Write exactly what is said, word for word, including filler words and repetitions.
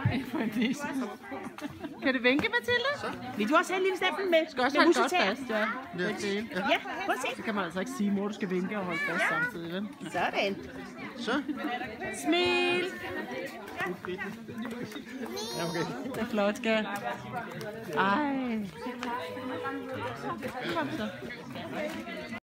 Kan du vinke, Mathilde? Så. Vil du også have en lille stempel med? Skal også med holde godt musetær? fast, ja. Ja. Ja, prøv at se. Så kan man altså ikke sige, mor, du skal vinke og holde fast samtidig, vel? Sådan. Så. Smil! Ja, okay. Det er flot, skat. Ej. Kom så.